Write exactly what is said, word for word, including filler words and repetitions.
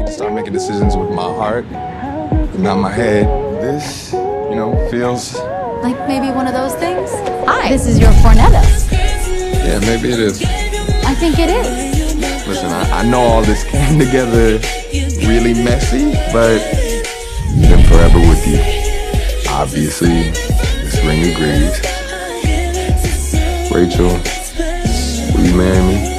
Start making decisions with my heart, not my head. This, you know, feels... Like maybe one of those things? Hi, this is your Cornetto. Yeah, maybe it is. I think it is. Listen, I, I know all this came together really messy, but I'm forever with you. Obviously, this ring agrees. Rachel, will you marry me?